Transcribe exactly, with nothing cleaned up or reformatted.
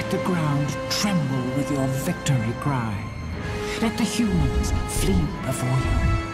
Let the ground tremble with your victory cry. Let the humans flee before you.